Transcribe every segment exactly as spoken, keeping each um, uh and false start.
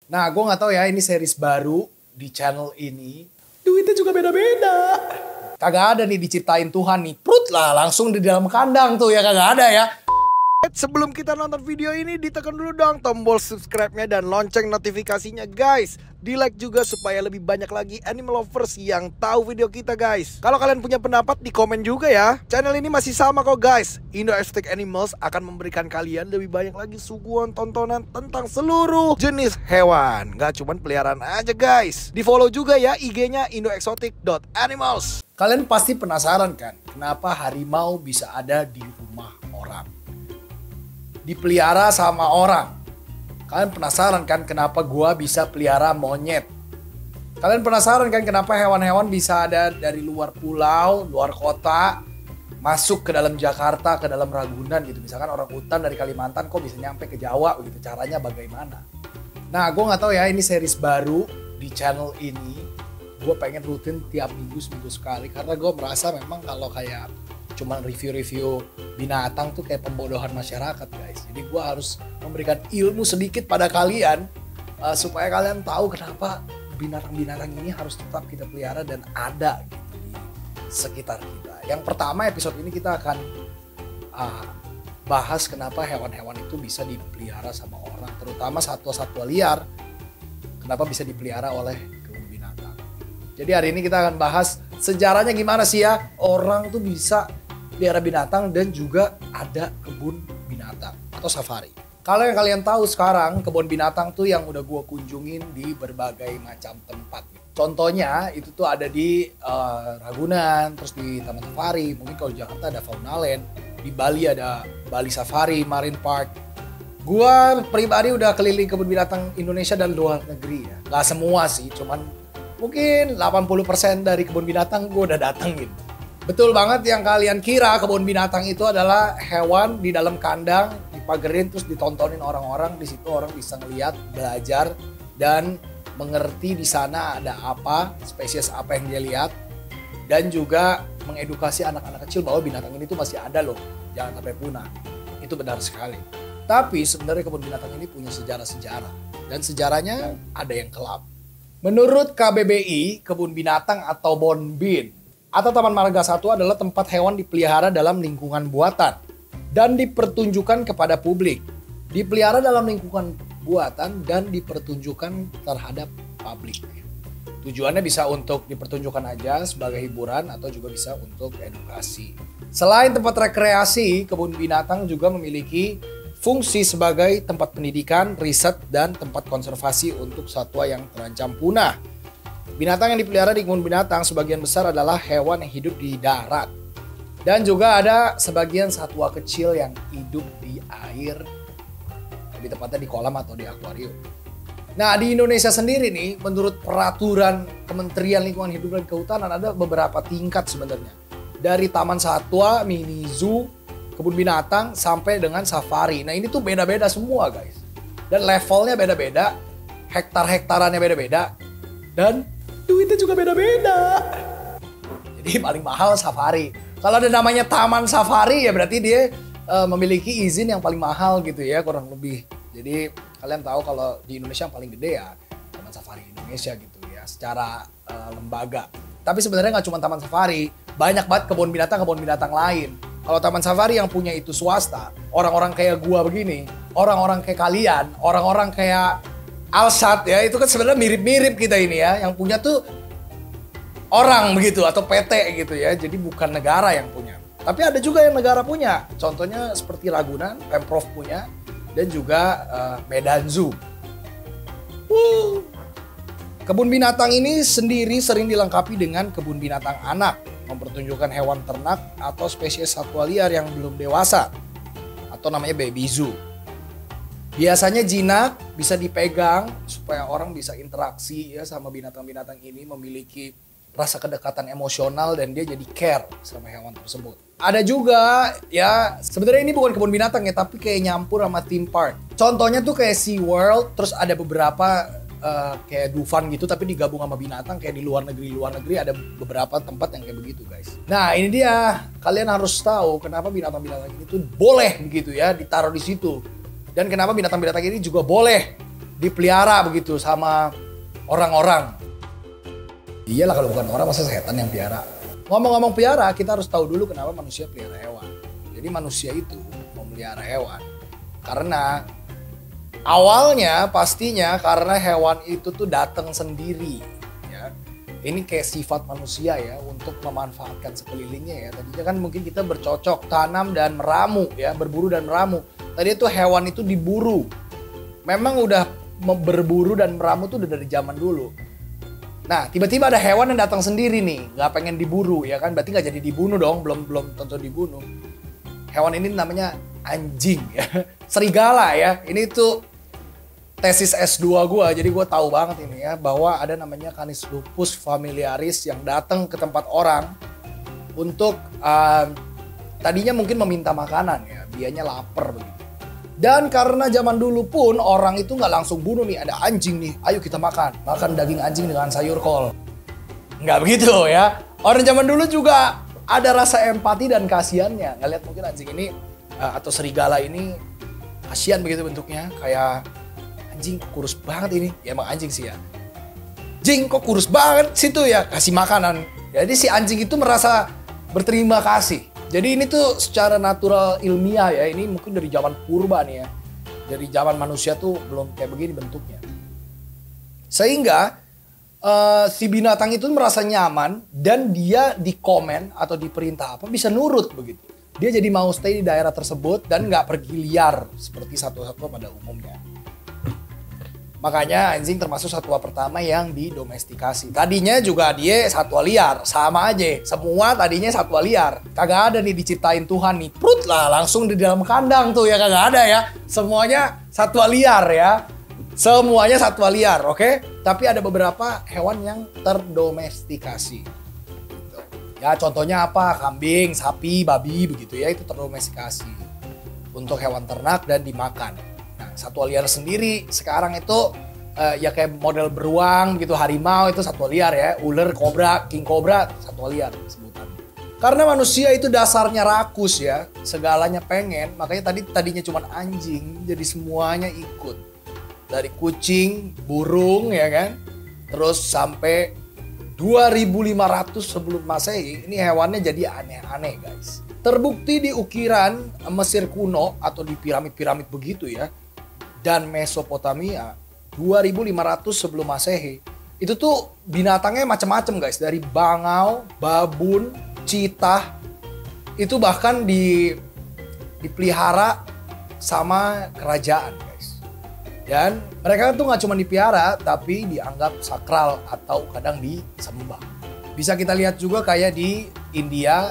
Nah, gue nggak tahu ya, ini series baru di channel ini. Duitnya juga beda-beda. Kagak ada nih diciptain Tuhan nih. Prut lah, langsung di dalam kandang tuh ya, kagak ada ya. Sebelum kita nonton video ini, ditekan dulu dong tombol subscribe-nya dan lonceng notifikasinya guys. Di like juga supaya lebih banyak lagi animal lovers yang tahu video kita guys. Kalau kalian punya pendapat di komen juga ya. Channel ini masih sama kok guys. Indo Aesthetic Animals akan memberikan kalian lebih banyak lagi suguhan tontonan tentang seluruh jenis hewan. Gak cuman peliharaan aja guys. Di follow juga ya I G-nya indo exotic dot animals. Kalian pasti penasaran kan, kenapa harimau bisa ada di rumah orang? Dipelihara sama orang. Kalian penasaran kan kenapa gua bisa pelihara monyet? Kalian penasaran kan kenapa hewan-hewan bisa ada dari luar pulau, luar kota, masuk ke dalam Jakarta, ke dalam Ragunan gitu. Misalkan orang hutan dari Kalimantan kok bisa nyampe ke Jawa gitu. Caranya bagaimana? Nah, gua nggak tahu ya, ini series baru di channel ini. Gue pengen rutin tiap minggu seminggu sekali karena gue merasa memang kalau kayak cuman review-review binatang tuh kayak pembodohan masyarakat guys. Jadi gue harus memberikan ilmu sedikit pada kalian uh, supaya kalian tahu kenapa binatang-binatang ini harus tetap kita pelihara dan ada gitu di sekitar kita. Yang pertama, episode ini kita akan uh, bahas kenapa hewan-hewan itu bisa dipelihara sama orang, terutama satwa-satwa liar, kenapa bisa dipelihara oleh kebun binatang. Jadi hari ini kita akan bahas sejarahnya gimana sih ya orang tuh bisa pelihara binatang dan juga ada kebun binatang atau safari. Kalau yang kalian tahu sekarang, kebun binatang tuh yang udah gue kunjungin di berbagai macam tempat. Contohnya itu tuh ada di uh, Ragunan, terus di Taman Safari. Mungkin kalau di Jakarta ada Faunaland, di Bali ada Bali Safari, Marine Park. Gue pribadi udah keliling kebun binatang Indonesia dan luar negeri ya. Gak semua sih, cuman mungkin delapan puluh persen dari kebun binatang gue udah datengin. Betul banget yang kalian kira kebun binatang itu adalah hewan di dalam kandang, dipagerin terus ditontonin orang-orang. Di situ orang bisa ngeliat, belajar, dan mengerti di sana ada apa, spesies apa yang dia lihat. Dan juga mengedukasi anak-anak kecil bahwa binatang ini tuh masih ada loh, jangan sampai punah. Itu benar sekali. Tapi sebenarnya kebun binatang ini punya sejarah-sejarah. Dan sejarahnya ada yang kelam. Menurut K B B I, kebun binatang atau Bonbin atau Taman Marga Satwa adalah tempat hewan dipelihara dalam lingkungan buatan dan dipertunjukkan kepada publik. Dipelihara dalam lingkungan buatan dan dipertunjukkan terhadap publik. Tujuannya bisa untuk dipertunjukkan aja sebagai hiburan atau juga bisa untuk edukasi. Selain tempat rekreasi, kebun binatang juga memiliki fungsi sebagai tempat pendidikan, riset, dan tempat konservasi untuk satwa yang terancam punah. Binatang yang dipelihara di kebun binatang sebagian besar adalah hewan yang hidup di darat. Dan juga ada sebagian satwa kecil yang hidup di air, lebih tepatnya di kolam atau di akuarium. Nah, di Indonesia sendiri nih, menurut peraturan Kementerian Lingkungan Hidup dan Kehutanan ada beberapa tingkat sebenarnya. Dari taman satwa, mini zoo, kebun binatang, sampai dengan safari. Nah, ini tuh beda-beda semua guys. Dan levelnya beda-beda, hektar-hektarannya beda-beda, dan duitnya juga beda-beda. Jadi paling mahal safari. Kalau ada namanya taman safari ya berarti dia uh, memiliki izin yang paling mahal gitu ya, kurang lebih. Jadi kalian tahu kalau di Indonesia yang paling gede ya Taman Safari Indonesia gitu ya, secara uh, lembaga. Tapi sebenarnya nggak cuma taman safari, banyak banget kebun binatang-kebun binatang lain. Kalau taman safari yang punya itu swasta, orang-orang kayak gua begini, orang-orang kayak kalian, orang-orang kayak Alsat ya, itu kan sebenarnya mirip-mirip kita ini ya. Yang punya tuh orang begitu atau P T gitu ya. Jadi bukan negara yang punya. Tapi ada juga yang negara punya. Contohnya seperti Ragunan, Pemprov punya, dan juga uh, Medan Zoo. Wuh. Kebun binatang ini sendiri sering dilengkapi dengan kebun binatang anak, mempertunjukkan hewan ternak atau spesies satwa liar yang belum dewasa, atau namanya baby zoo. Biasanya jinak bisa dipegang supaya orang bisa interaksi ya sama binatang-binatang ini, memiliki rasa kedekatan emosional dan dia jadi care sama hewan tersebut. Ada juga ya, sebenarnya ini bukan kebun binatang ya, tapi kayak nyampur sama theme park. Contohnya tuh kayak Sea World, terus ada beberapa uh, kayak Dufan gitu tapi digabung sama binatang. Kayak di luar negeri luar negeri ada beberapa tempat yang kayak begitu guys. Nah ini dia, kalian harus tahu kenapa binatang-binatang ini tuh boleh begitu ya ditaruh di situ. Dan kenapa binatang-binatang ini juga boleh dipelihara begitu sama orang-orang. Iyalah kalau bukan orang masa setan yang pelihara. Ngomong-ngomong pelihara, kita harus tahu dulu kenapa manusia pelihara hewan. Jadi manusia itu memelihara hewan karena awalnya pastinya karena hewan itu tuh datang sendiri ya. Ini kayak sifat manusia ya untuk memanfaatkan sekelilingnya ya. Tadinya kan mungkin kita bercocok tanam dan meramu ya, berburu dan meramu. Tadi itu hewan itu diburu. Memang udah berburu dan meramu tuh udah dari zaman dulu. Nah, tiba-tiba ada hewan yang datang sendiri nih, nggak pengen diburu ya kan, berarti nggak jadi dibunuh dong, belum belum tentu dibunuh. Hewan ini namanya anjing ya, serigala ya. Ini tuh tesis S dua gua, jadi gua tahu banget ini ya bahwa ada namanya Canis lupus familiaris yang datang ke tempat orang untuk uh, tadinya mungkin meminta makanan ya, dianya lapar begitu. Dan karena zaman dulu pun orang itu nggak langsung bunuh nih, ada anjing nih, ayo kita makan. Makan daging anjing dengan sayur kol. Nggak begitu ya. Orang zaman dulu juga ada rasa empati dan kasihannya. Ngeliat mungkin anjing ini atau serigala ini kasihan begitu bentuknya. Kayak anjing kurus banget ini. Ya emang anjing sih ya. Jing kok kurus banget situ ya, kasih makanan. Jadi si anjing itu merasa berterima kasih. Jadi ini tuh secara natural ilmiah ya, ini mungkin dari zaman purba nih ya. Dari zaman manusia tuh belum kayak begini bentuknya. Sehingga uh, si binatang itu merasa nyaman dan dia dikomen atau diperintah apa bisa nurut begitu. Dia jadi mau stay di daerah tersebut dan nggak pergi liar seperti satwa-satwa pada umumnya. Makanya anjing termasuk satwa pertama yang didomestikasi. Tadinya juga dia satwa liar, sama aja. Semua tadinya satwa liar. Kagak ada nih diciptain Tuhan nih, prut lah langsung di dalam kandang tuh ya, kagak ada ya. Semuanya satwa liar ya. Semuanya satwa liar, oke? Okay? Tapi ada beberapa hewan yang terdomestikasi. Gitu. Ya contohnya apa? Kambing, sapi, babi begitu ya, itu terdomestikasi. Untuk hewan ternak dan dimakan. Satwa liar sendiri sekarang itu uh, ya kayak model beruang gitu, harimau itu satwa liar ya, ular, kobra, king kobra satwa liar sebutan. Karena manusia itu dasarnya rakus ya, segalanya pengen, makanya tadi tadinya cuma anjing jadi semuanya ikut. Dari kucing, burung ya kan, terus sampai dua ribu lima ratus sebelum Masehi ini hewannya jadi aneh-aneh guys. Terbukti di ukiran Mesir kuno atau di piramid-piramid begitu ya. Dan Mesopotamia dua ribu lima ratus sebelum Masehi itu tuh binatangnya macam-macam guys, dari bangau, babun, citah itu bahkan di dipelihara sama kerajaan guys. Dan mereka tuh nggak cuma dipelihara tapi dianggap sakral atau kadang disembah. Bisa kita lihat juga kayak di India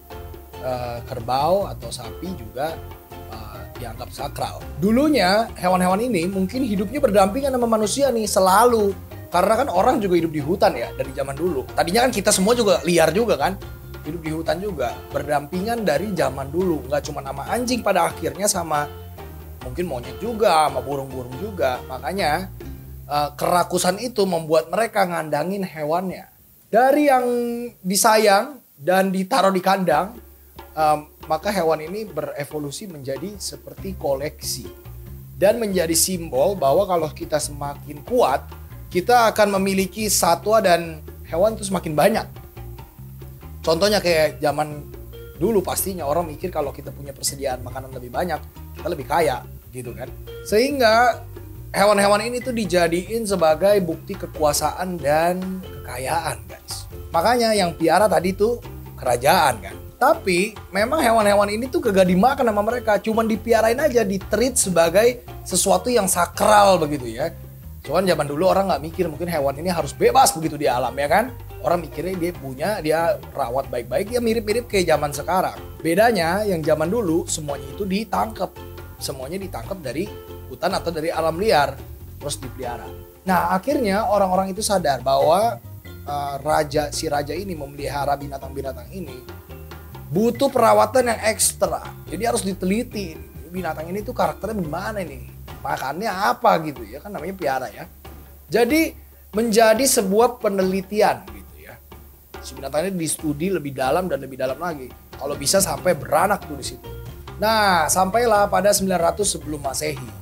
eh, kerbau atau sapi juga dianggap sakral. Dulunya hewan-hewan ini mungkin hidupnya berdampingan sama manusia nih selalu. Karena kan orang juga hidup di hutan ya dari zaman dulu. Tadinya kan kita semua juga liar juga kan. Hidup di hutan juga. Berdampingan dari zaman dulu. Nggak cuma sama anjing, pada akhirnya sama mungkin monyet juga, sama burung-burung juga. Makanya uh, kerakusan itu membuat mereka ngandangin hewannya. Dari yang disayang dan ditaruh di kandang, Um, maka hewan ini berevolusi menjadi seperti koleksi dan menjadi simbol bahwa kalau kita semakin kuat, kita akan memiliki satwa dan hewan itu semakin banyak. Contohnya kayak zaman dulu pastinya orang mikir kalau kita punya persediaan makanan lebih banyak, kita lebih kaya gitu kan. Sehingga hewan-hewan ini tuh dijadiin sebagai bukti kekuasaan dan kekayaan guys. Makanya yang piara tadi tuh kerajaan kan. Tapi memang hewan-hewan ini tuh kagak dimakan sama mereka, cuman dipiarain aja, ditreat sebagai sesuatu yang sakral begitu ya. Cuman zaman dulu orang nggak mikir mungkin hewan ini harus bebas begitu di alam ya kan. Orang mikirnya dia punya, dia rawat baik-baik, ya mirip-mirip kayak zaman sekarang. Bedanya yang zaman dulu semuanya itu ditangkap, semuanya ditangkap dari hutan atau dari alam liar, terus dipelihara. Nah akhirnya orang-orang itu sadar bahwa uh, raja si raja ini memelihara binatang-binatang ini butuh perawatan yang ekstra. Jadi harus diteliti. Binatang ini tuh karakternya gimana nih? Makannya apa gitu ya. Kan namanya piara ya. Jadi menjadi sebuah penelitian gitu ya. Si binatang ini distudi lebih dalam dan lebih dalam lagi. Kalau bisa sampai beranak tuh di situ. Nah, sampailah pada sembilan ratus sebelum Masehi.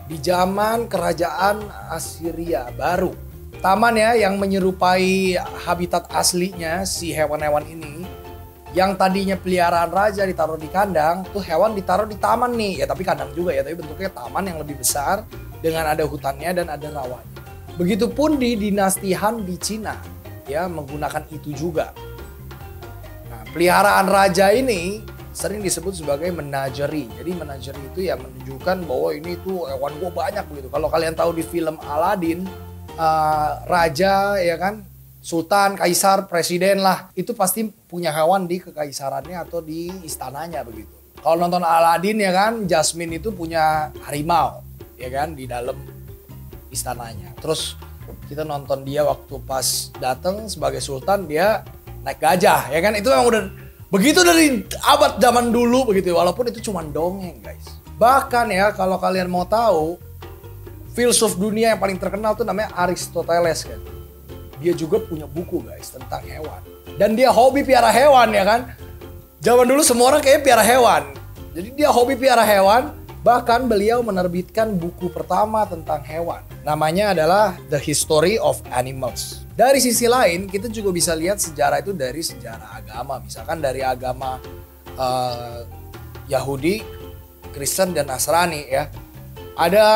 di zaman kerajaan Assyria baru. Taman ya yang menyerupai habitat aslinya si hewan-hewan ini. Yang tadinya peliharaan raja ditaruh di kandang, tuh hewan ditaruh di taman nih. Ya tapi kandang juga ya, tapi bentuknya taman yang lebih besar dengan ada hutannya dan ada rawanya. Begitupun di dinasti Han di Cina, ya menggunakan itu juga. Nah, peliharaan raja ini sering disebut sebagai menagerie. Jadi menagerie itu ya menunjukkan bahwa ini tuh hewan gua banyak begitu. Kalau kalian tahu di film Aladdin, uh, raja ya kan, sultan, kaisar, presiden lah, itu pasti punya hewan di kekaisarannya atau di istananya begitu. Kalau nonton Aladdin ya kan, Jasmine itu punya harimau ya kan di dalam istananya. Terus kita nonton dia waktu pas datang sebagai sultan, dia naik gajah ya kan, itu memang udah begitu dari abad zaman dulu begitu, walaupun itu cuma dongeng guys. Bahkan ya kalau kalian mau tahu, filsuf dunia yang paling terkenal tuh namanya Aristoteles kan. Dia juga punya buku guys tentang hewan. Dan dia hobi piara hewan ya kan. Zaman dulu semua orang kayaknya piara hewan. Jadi dia hobi piara hewan. Bahkan beliau menerbitkan buku pertama tentang hewan. Namanya adalah The History of Animals. Dari sisi lain, kita juga bisa lihat sejarah itu dari sejarah agama. Misalkan dari agama uh, Yahudi, Kristen, dan Nasrani ya. Ada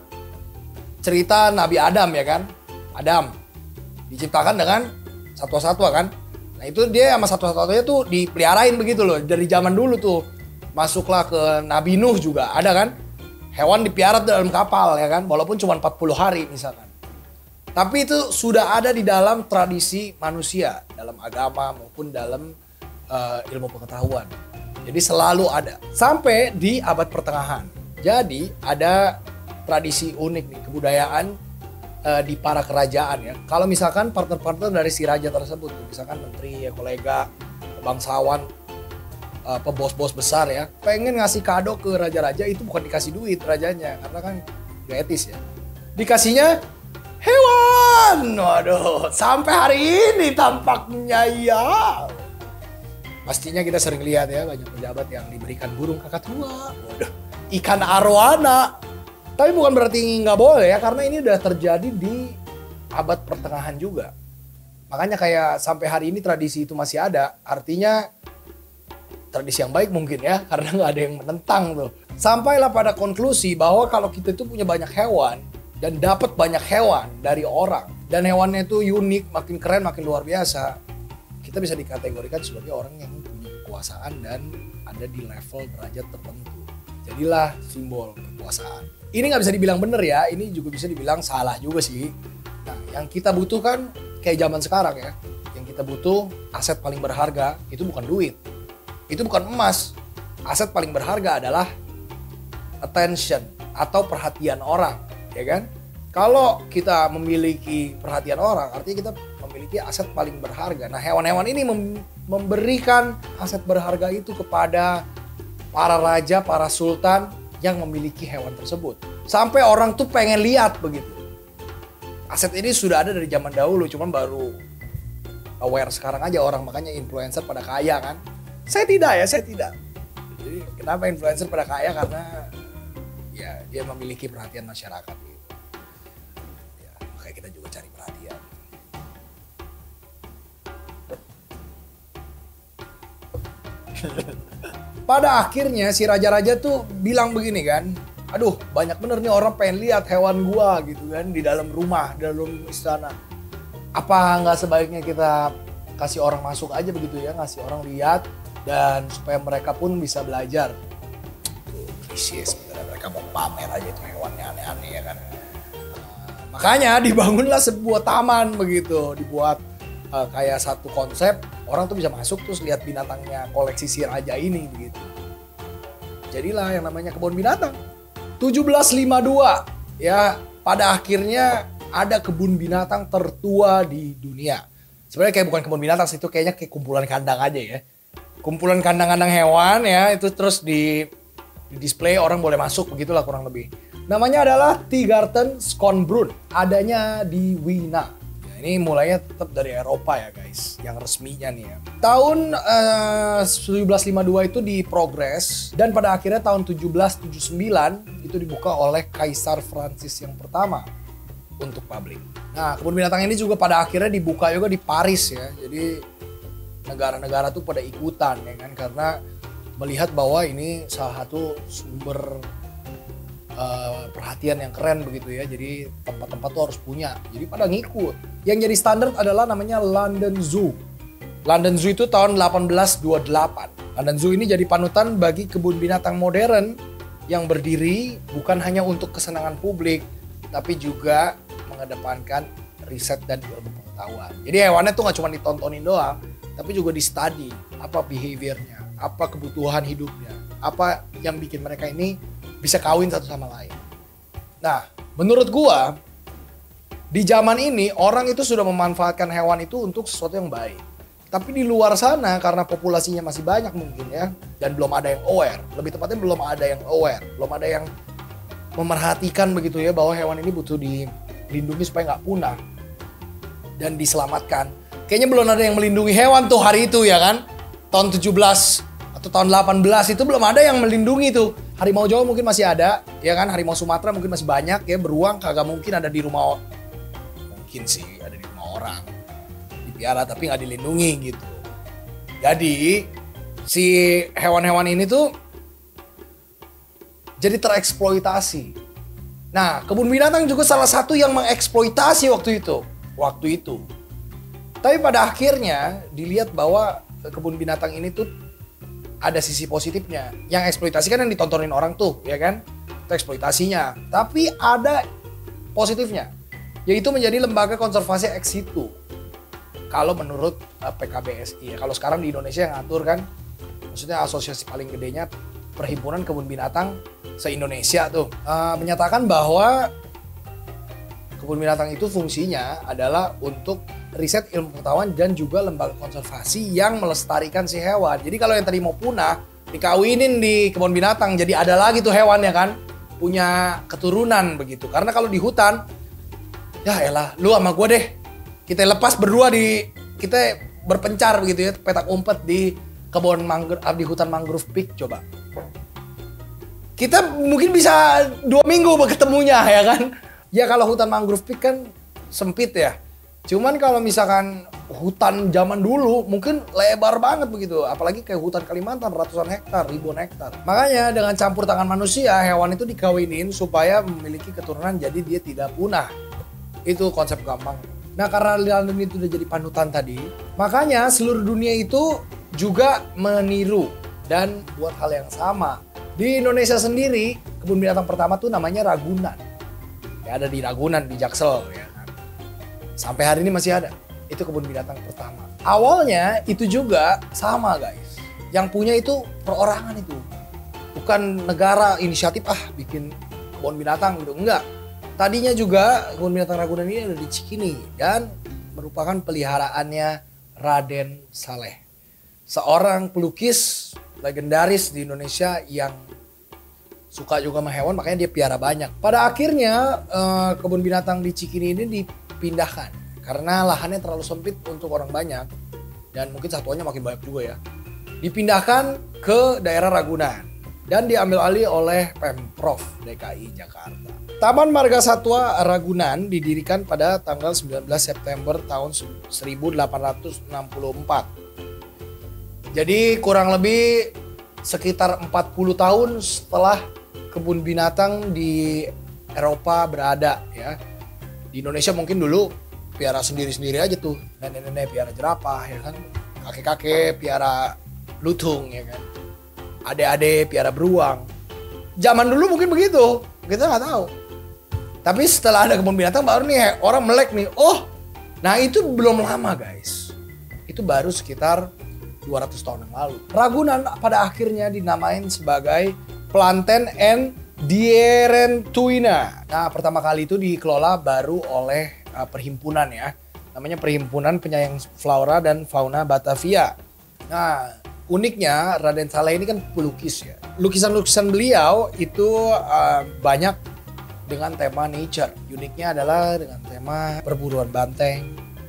cerita Nabi Adam ya kan. Adam diciptakan dengan satwa-satwa kan. Nah itu dia sama satwa-satwanya tuh dipeliharain begitu loh. Dari zaman dulu tuh. Masuklah ke Nabi Nuh juga ada kan. Hewan dipelihara dalam kapal ya kan. Walaupun cuma empat puluh hari misalkan. Tapi itu sudah ada di dalam tradisi manusia, dalam agama maupun dalam uh, ilmu pengetahuan. Jadi selalu ada. Sampai di abad pertengahan. Jadi ada tradisi unik nih, kebudayaan uh, di para kerajaan ya. Kalau misalkan partner-partner dari si raja tersebut, misalkan menteri, ya, kolega, bangsawan, uh, pebos-bos besar ya, pengen ngasih kado ke raja-raja, itu bukan dikasih duit rajanya, karena kan gak etis ya. Dikasihnya hewan. Waduh, sampai hari ini tampaknya ya. Pastinya kita sering lihat ya banyak pejabat yang diberikan burung kakatua, waduh, ikan arowana. Tapi bukan berarti nggak boleh ya, karena ini udah terjadi di abad pertengahan juga. Makanya kayak sampai hari ini tradisi itu masih ada. Artinya tradisi yang baik mungkin ya, karena nggak ada yang menentang tuh. Sampailah pada konklusi bahwa kalau kita itu punya banyak hewan, dan dapat banyak hewan dari orang, dan hewannya itu unik, makin keren, makin luar biasa, kita bisa dikategorikan sebagai orang yang punya kekuasaan dan ada di level derajat tertentu. Jadilah simbol kekuasaan. Ini nggak bisa dibilang benar ya, ini juga bisa dibilang salah juga sih. Nah, yang kita butuhkan kayak zaman sekarang ya, yang kita butuh aset paling berharga itu bukan duit, itu bukan emas. Aset paling berharga adalah attention atau perhatian orang. Ya kan? Kalau kita memiliki perhatian orang, artinya kita memiliki aset paling berharga. Nah, hewan-hewan ini mem- memberikan aset berharga itu kepada para raja, para sultan yang memiliki hewan tersebut. Sampai orang tuh pengen lihat begitu. Aset ini sudah ada dari zaman dahulu, cuman baru aware sekarang aja orang, makanya influencer pada kaya kan. Saya tidak ya, saya tidak. Jadi kenapa influencer pada kaya? Karena ya dia memiliki perhatian masyarakat gitu. Ya, makanya kita juga cari perhatian. Pada akhirnya si raja-raja tuh bilang begini kan, aduh banyak bener nih orang pengen lihat hewan gua gitu kan di dalam rumah, di dalam istana. Apa nggak sebaiknya kita kasih orang masuk aja begitu ya, ngasih orang lihat dan supaya mereka pun bisa belajar. Isi sebenarnya mereka mau pamer aja itu hewannya aneh-aneh ya kan. Uh, makanya dibangunlah sebuah taman begitu, dibuat uh, kayak satu konsep, orang tuh bisa masuk terus lihat binatangnya koleksi si raja ini begitu. Jadilah yang namanya kebun binatang. tujuh belas lima puluh dua ya, pada akhirnya ada kebun binatang tertua di dunia. Sebenarnya kayak bukan kebun binatang sih, itu kayaknya kayak kumpulan kandang aja ya. Kumpulan kandang-kandang hewan ya, itu terus di di display, orang boleh masuk begitulah kurang lebih. Namanya adalah Tiergarten Schönbrunn, adanya di Wina. Ya, Ini mulainya tetap dari Eropa ya guys, yang resminya nih ya. Tahun uh, tujuh belas lima puluh dua itu diprogres dan pada akhirnya tahun tujuh belas tujuh puluh sembilan itu dibuka oleh Kaisar Francis yang pertama untuk publik. Nah, kebun binatang ini juga pada akhirnya dibuka juga di Paris ya. Jadi negara-negara tuh pada ikutan ya kan, karena melihat bahwa ini salah satu sumber Uh, perhatian yang keren begitu ya. Jadi tempat-tempat tuh harus punya. Jadi pada ngikut. Yang jadi standar adalah namanya London Zoo. London Zoo itu tahun delapan belas dua puluh delapan. London Zoo ini jadi panutan bagi kebun binatang modern yang berdiri bukan hanya untuk kesenangan publik, tapi juga mengedepankan riset dan ilmu pengetahuan. Jadi hewannya tuh nggak cuma ditontonin doang, tapi juga di study apa behaviornya, apa kebutuhan hidupnya, apa yang bikin mereka ini bisa kawin satu sama lain. Nah, menurut gua di zaman ini orang itu sudah memanfaatkan hewan itu untuk sesuatu yang baik. Tapi di luar sana karena populasinya masih banyak mungkin ya, dan belum ada yang aware. Lebih tepatnya belum ada yang aware, belum ada yang memerhatikan begitu ya bahwa hewan ini butuh dilindungi supaya nggak punah dan diselamatkan. Kayaknya belum ada yang melindungi hewan tuh hari itu ya kan? Tahun tujuh belas atau tahun delapan belas itu belum ada yang melindungi tuh. Harimau Jawa mungkin masih ada, ya kan? Harimau Sumatera mungkin masih banyak ya. Beruang kagak mungkin ada di rumah, mungkin sih ada di rumah orang, dipiara tapi nggak dilindungi gitu. Jadi si hewan-hewan ini tuh jadi tereksploitasi. Nah, kebun binatang juga salah satu yang mengeksploitasi waktu itu, waktu itu. Tapi pada akhirnya dilihat bahwa kebun binatang ini tuh ada sisi positifnya. Yang eksploitasi kan yang ditontonin orang tuh, ya kan? Itu eksploitasinya. Tapi ada positifnya, yaitu menjadi lembaga konservasi ex situ. Kalau menurut uh, P K B S I ya. Kalau sekarang di Indonesia yang ngatur kan, maksudnya asosiasi paling gedenya Perhimpunan Kebun Binatang se-Indonesia tuh. Uh, menyatakan bahwa kebun binatang itu fungsinya adalah untuk riset ilmu pengetahuan dan juga lembaga konservasi yang melestarikan si hewan. Jadi kalau yang tadi mau punah, dikawinin di kebun binatang, jadi ada lagi tuh hewan ya kan, punya keturunan begitu. Karena kalau di hutan, ya elah, lu sama gue deh, kita lepas berdua di, kita berpencar begitu ya, petak umpet di kebun mangrove, di hutan mangrove peak coba. Kita mungkin bisa dua minggu ketemunya ya kan. Ya kalau hutan mangrove peak kan sempit ya. Cuman kalau misalkan hutan zaman dulu mungkin lebar banget begitu. Apalagi kayak hutan Kalimantan ratusan hektar, ribuan hektar. Makanya dengan campur tangan manusia hewan itu dikawinin supaya memiliki keturunan jadi dia tidak punah. Itu konsep gampang. Nah karena London itu udah jadi panutan tadi, makanya seluruh dunia itu juga meniru dan buat hal yang sama. Di Indonesia sendiri kebun binatang pertama tuh namanya Ragunan. Ya ada di Ragunan di Jaksel ya. Sampai hari ini masih ada. Itu kebun binatang pertama. Awalnya itu juga sama guys. Yang punya itu perorangan itu. Bukan negara inisiatif ah bikin kebun binatang gitu. Enggak. Tadinya juga kebun binatang Ragunan ini ada di Cikini. Dan merupakan peliharaannya Raden Saleh. Seorang pelukis legendaris di Indonesia yang suka juga sama hewan. Makanya dia piara banyak. Pada akhirnya eh, kebun binatang di Cikini ini dipindahkan karena lahannya terlalu sempit untuk orang banyak dan mungkin satuannya makin banyak juga ya. Dipindahkan ke daerah Ragunan dan diambil alih oleh Pemprov D K I Jakarta. Taman Marga Satwa Ragunan didirikan pada tanggal sembilan belas September tahun seribu delapan ratus enam puluh empat. Jadi kurang lebih sekitar empat puluh tahun setelah kebun binatang di Eropa berada ya. Di Indonesia mungkin dulu piara sendiri-sendiri aja tuh. Nenek-nenek piara jerapah ya kan. Kakek-kakek piara lutung ya kan. Adek-adek piara beruang. Zaman dulu mungkin begitu. Kita nggak tahu. Tapi setelah ada kebun binatang baru nih orang melek nih. Oh, nah itu belum lama guys. Itu baru sekitar dua ratus tahun yang lalu. Ragunan pada akhirnya dinamain sebagai Planten and Dierentuina. Nah, pertama kali itu dikelola baru oleh uh, perhimpunan ya. Namanya Perhimpunan Penyayang Flora dan Fauna Batavia. Nah, uniknya Raden Saleh ini kan pelukis ya. Lukisan-lukisan beliau itu uh, banyak dengan tema nature. Uniknya adalah dengan tema perburuan banteng,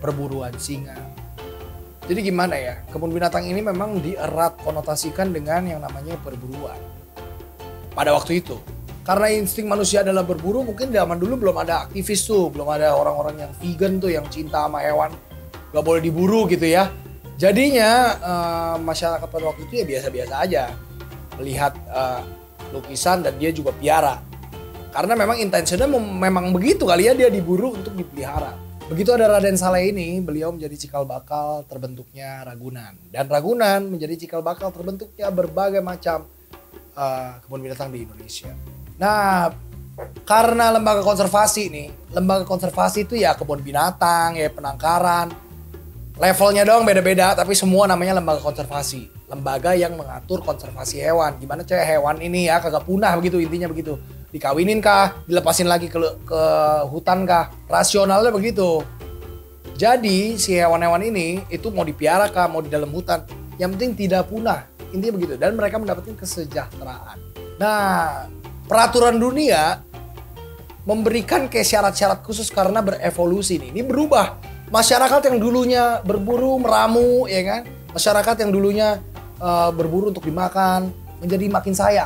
perburuan singa. Jadi gimana ya, kebun binatang ini memang dierat konotasikan dengan yang namanya perburuan. Pada waktu itu, karena insting manusia adalah berburu, mungkin zaman dulu belum ada aktivis tuh, belum ada orang-orang yang vegan tuh yang cinta sama hewan, gak boleh diburu gitu ya. Jadinya uh, masyarakat pada waktu itu ya biasa-biasa aja melihat uh, lukisan dan dia juga piara. Karena memang intensinya memang begitu kali ya, dia diburu untuk dipelihara. Begitu ada Raden Saleh ini, beliau menjadi cikal bakal terbentuknya Ragunan. Dan Ragunan menjadi cikal bakal terbentuknya berbagai macam uh, kebun binatang di Indonesia. Nah, karena lembaga konservasi nih, lembaga konservasi itu ya kebun binatang, ya penangkaran. Levelnya doang beda-beda, tapi semua namanya lembaga konservasi. Lembaga yang mengatur konservasi hewan. Gimana cewek hewan ini ya kagak punah begitu, intinya begitu. Dikawinin kah, dilepasin lagi ke, ke hutan kah, rasionalnya begitu. Jadi si hewan-hewan ini itu mau dipiara kah, mau di dalam hutan, yang penting tidak punah, intinya begitu. Dan mereka mendapatkan kesejahteraan. Nah, peraturan dunia memberikan kayak syarat-syarat khusus karena berevolusi nih. Ini berubah. Masyarakat yang dulunya berburu, meramu, ya kan? Masyarakat yang dulunya uh, berburu untuk dimakan menjadi makin sayang.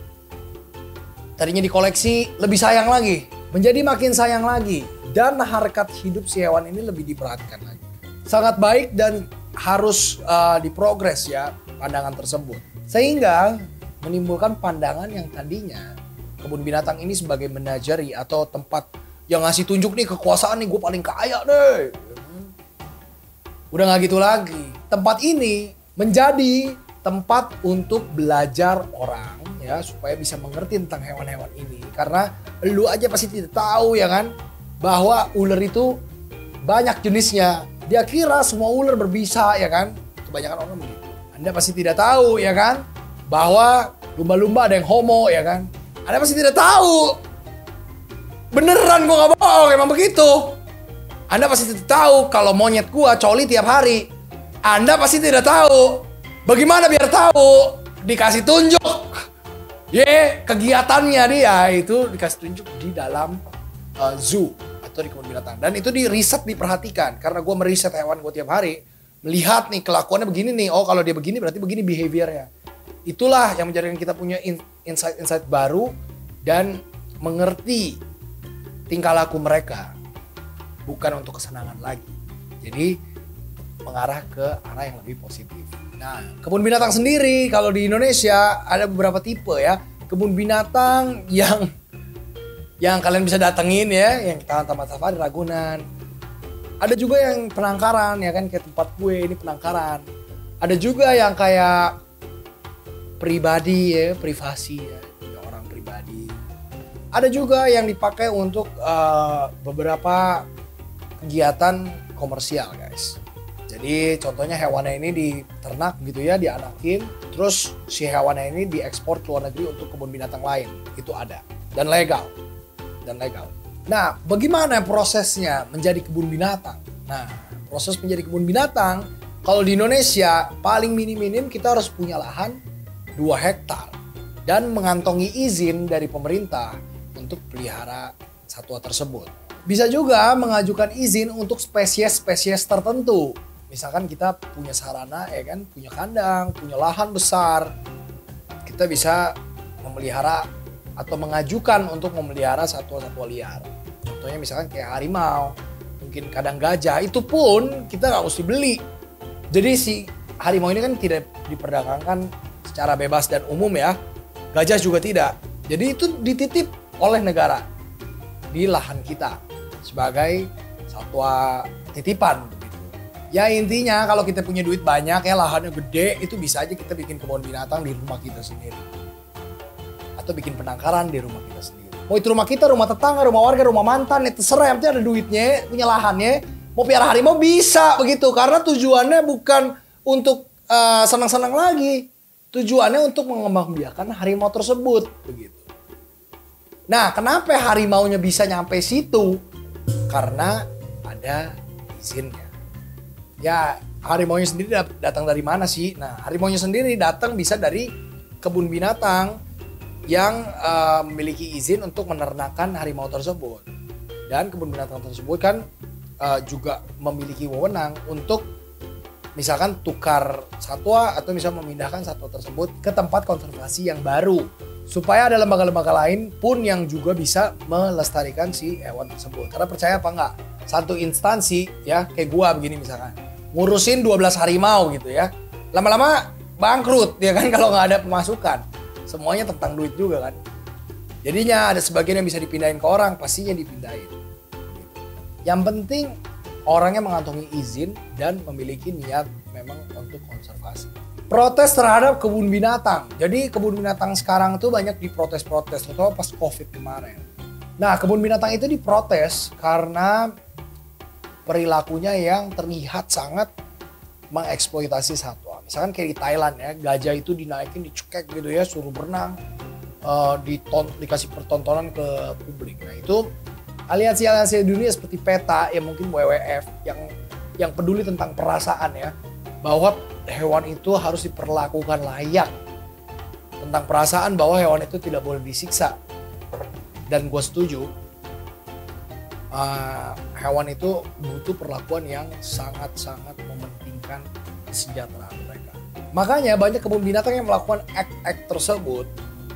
Tadinya dikoleksi, lebih sayang lagi. Menjadi makin sayang lagi. Dan harkat hidup si hewan ini lebih diperhatikan lagi. Sangat baik dan harus uh, diprogres ya pandangan tersebut. Sehingga menimbulkan pandangan yang tadinya kebun binatang ini sebagai menajari atau tempat yang ngasih tunjuk nih kekuasaan nih, gue paling kaya deh. Udah gak gitu lagi. Tempat ini menjadi tempat untuk belajar orang ya, supaya bisa mengerti tentang hewan-hewan ini. Karena lu aja pasti tidak tahu ya kan, bahwa ular itu banyak jenisnya. Dia kira semua ular berbisa ya kan. Kebanyakan orang begitu. Anda pasti tidak tahu ya kan, bahwa lumba-lumba ada yang homo ya kan. Anda pasti tidak tahu. Beneran gue gak bohong, emang begitu. Anda pasti tidak tahu kalau monyet gua coli tiap hari. Anda pasti tidak tahu. Bagaimana biar tahu? Dikasih tunjuk. Ye, yeah, kegiatannya dia itu dikasih tunjuk di dalam uh, zoo atau di kebun binatang. Dan itu di riset, diperhatikan. Karena gue meriset hewan gue tiap hari, melihat nih kelakuannya begini nih. Oh, kalau dia begini berarti begini behaviornya. Itulah yang menjadikan kita punya insight-insight baru dan mengerti tingkah laku mereka. Bukan untuk kesenangan lagi. Jadi mengarah ke arah yang lebih positif. Nah, kebun binatang sendiri kalau di Indonesia ada beberapa tipe ya. Kebun binatang yang yang kalian bisa datengin ya, yang Taman Safari Ragunan. Ada juga yang penangkaran ya kan, kayak tempat gue ini penangkaran. Ada juga yang kayak pribadi ya, privasi ya, orang pribadi. Ada juga yang dipakai untuk uh, beberapa kegiatan komersial guys. Jadi contohnya hewannya ini diternak gitu ya, dianakin, terus si hewannya ini diekspor ke luar negeri untuk kebun binatang lain. Itu ada dan legal. Dan legal. Nah, bagaimana prosesnya menjadi kebun binatang? Nah, proses menjadi kebun binatang kalau di Indonesia paling minim-minim kita harus punya lahan dua hektar dan mengantongi izin dari pemerintah untuk pelihara satwa tersebut. Bisa juga mengajukan izin untuk spesies-spesies tertentu. Misalkan kita punya sarana ya kan, punya kandang, punya lahan besar. Kita bisa memelihara atau mengajukan untuk memelihara satwa-satwa liar. Contohnya misalkan kayak harimau, mungkin kadang gajah, itu pun kita nggak mesti beli. Jadi si harimau ini kan tidak diperdagangkan secara bebas dan umum ya. Gajah juga tidak. Jadi itu dititip oleh negara di lahan kita sebagai satwa titipan begitu. Ya intinya kalau kita punya duit banyak ya, lahannya gede, itu bisa aja kita bikin kebun binatang di rumah kita sendiri. Atau bikin penangkaran di rumah kita sendiri. Mau itu rumah kita, rumah tetangga, rumah warga, rumah mantan, itu terserah, yang penting ada duitnya, punya lahannya. Mau piara harimau bisa begitu, karena tujuannya bukan untuk uh, senang-senang lagi. Tujuannya untuk mengembangbiakan harimau tersebut begitu. Nah, kenapa harimaunya bisa nyampe situ? Karena ada izinnya. Ya, harimaunya sendiri datang dari mana sih? Nah, harimaunya sendiri datang bisa dari kebun binatang yang uh, memiliki izin untuk menernakan harimau tersebut. Dan kebun binatang tersebut kan uh, juga memiliki wewenang untuk misalkan tukar satwa atau misalnya memindahkan satwa tersebut ke tempat konservasi yang baru. Supaya ada lembaga-lembaga lain pun yang juga bisa melestarikan si hewan tersebut. Karena percaya apa enggak, satu instansi ya kayak gua begini misalkan, ngurusin dua belas harimau gitu ya. Lama-lama bangkrut ya kan kalau nggak ada pemasukan. Semuanya tentang duit juga kan. Jadinya ada sebagian yang bisa dipindahin ke orang, pastinya dipindahin. Yang penting orangnya mengantongi izin dan memiliki niat memang untuk konservasi. Protes terhadap kebun binatang. Jadi kebun binatang sekarang tuh banyak diprotes-protes, terutama pas COVID kemarin. Nah, kebun binatang itu diprotes karena perilakunya yang terlihat sangat mengeksploitasi satwa. Misalkan kayak di Thailand ya, gajah itu dinaikin, dicekek gitu ya, suruh berenang, uh, diton dikasih pertontonan ke publik. Nah itu aliansi-aliansi dunia seperti PETA ya mungkin W W F yang yang peduli tentang perasaan ya, bahwa hewan itu harus diperlakukan layak, tentang perasaan bahwa hewan itu tidak boleh disiksa. Dan gue setuju, uh, hewan itu butuh perlakuan yang sangat-sangat mementingkan kesejahteraan mereka. Makanya banyak kebun binatang yang melakukan act-act tersebut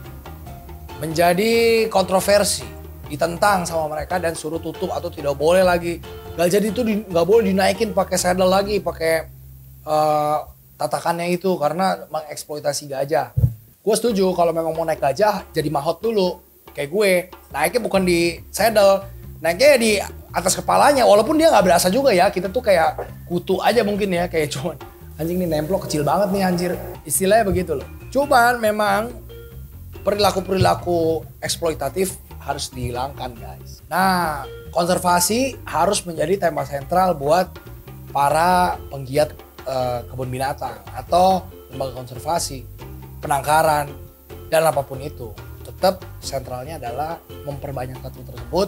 menjadi kontroversi, ditentang sama mereka dan suruh tutup atau tidak boleh lagi. Gajah itu nggak boleh dinaikin pakai saddle lagi, pakai uh, tatakannya itu karena mengeksploitasi gajah. Gue setuju kalau memang mau naik gajah jadi mahot dulu. Kayak gue, naiknya bukan di saddle, naiknya di atas kepalanya. Walaupun dia nggak berasa juga ya, kita tuh kayak kutu aja mungkin ya, kayak cuman anjing nih nemplok kecil banget nih anjir. Istilahnya begitu loh. Cuman memang perilaku-perilaku eksploitatif harus dihilangkan guys. Nah, konservasi harus menjadi tema sentral buat para penggiat uh, kebun binatang atau lembaga konservasi, penangkaran, dan apapun itu. Tetap sentralnya adalah memperbanyak satwa tersebut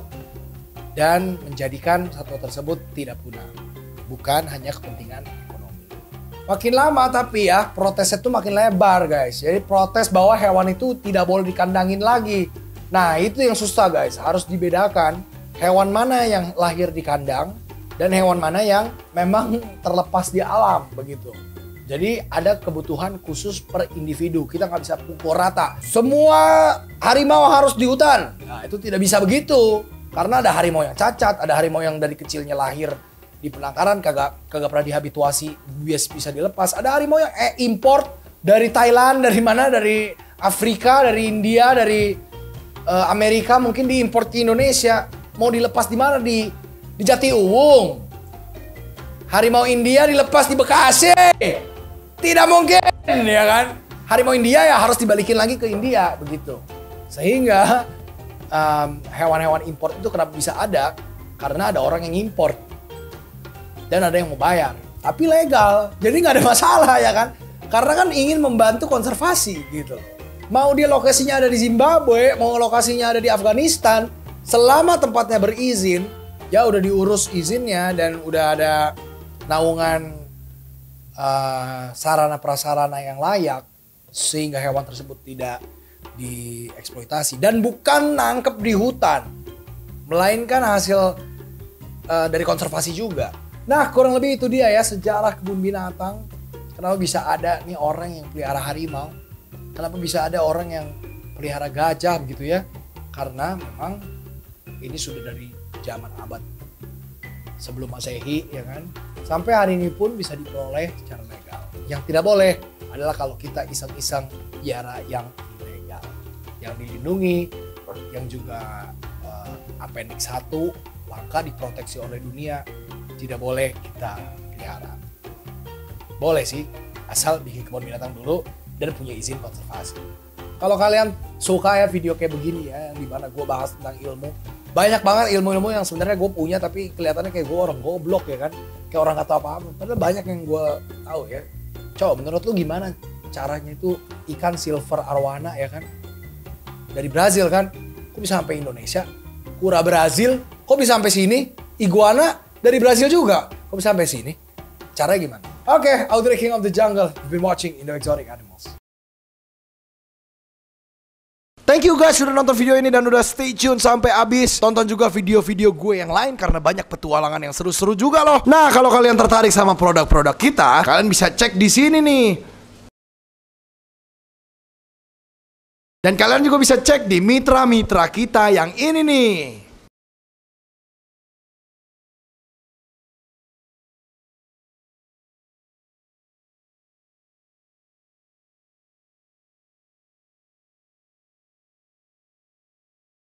dan menjadikan satwa tersebut tidak punah. Bukan hanya kepentingan ekonomi. Makin lama tapi ya protesnya tuh makin lebar guys. Jadi protes bahwa hewan itu tidak boleh dikandangin lagi. Nah itu yang susah guys. Harus dibedakan hewan mana yang lahir di kandang dan hewan mana yang memang terlepas di alam begitu. Jadi ada kebutuhan khusus per individu. Kita nggak bisa pukul rata. Semua harimau harus di hutan. Nah itu tidak bisa begitu. Karena ada harimau yang cacat, ada harimau yang dari kecilnya lahir di penangkaran kagak kagak pernah dihabituasi bias bisa dilepas. Ada harimau yang eh, import dari Thailand, dari mana? Dari Afrika, dari India, dari uh, Amerika mungkin diimport ke Indonesia. Mau dilepas di mana? Di di Jatiuwung. Harimau India dilepas di Bekasi. Tidak mungkin, ya kan? Harimau India ya harus dibalikin lagi ke India, begitu. Sehingga um, hewan-hewan import itu kenapa bisa ada? Karena ada orang yang import. Dan ada yang mau bayar. Tapi legal, jadi nggak ada masalah ya kan? Karena kan ingin membantu konservasi gitu. Mau dia lokasinya ada di Zimbabwe, mau lokasinya ada di Afghanistan, selama tempatnya berizin, ya udah diurus izinnya dan udah ada naungan Uh, sarana prasarana yang layak sehingga hewan tersebut tidak dieksploitasi dan bukan nangkep di hutan melainkan hasil uh, dari konservasi juga. Nah kurang lebih itu dia ya sejarah kebun binatang. Kenapa bisa ada nih orang yang pelihara harimau, kenapa bisa ada orang yang pelihara gajah begitu ya, karena memang ini sudah dari zaman abad sebelum Masehi ya kan, sampai hari ini pun bisa diperoleh secara legal. Yang tidak boleh adalah kalau kita iseng-iseng piara yang ilegal, yang dilindungi, yang juga uh, appendix satu langka diproteksi oleh dunia, tidak boleh kita pelihara. Boleh sih, asal bikin kebun binatang dulu dan punya izin konservasi. Kalau kalian suka ya video kayak begini ya, yang dimana gue bahas tentang ilmu, banyak banget ilmu-ilmu yang sebenarnya gue punya tapi kelihatannya kayak gue orang goblok ya kan, kayak orang gak tahu apa-apa. Padahal banyak yang gue tahu ya. Coba menurut lu gimana caranya itu ikan silver arwana ya kan, dari Brazil kan, kok bisa sampai Indonesia? Kura Brazil, kok bisa sampai sini? Iguana dari Brazil juga, kok bisa sampai sini? Caranya gimana? Oke, okay, Audrey King of the Jungle. You've been watching Indo Exotic Animals. Thank you guys sudah nonton video ini dan udah stay tune sampai habis. Tonton juga video-video gue yang lain karena banyak petualangan yang seru-seru juga loh. Nah, kalau kalian tertarik sama produk-produk kita, kalian bisa cek di sini nih. Dan kalian juga bisa cek di mitra-mitra kita yang ini nih.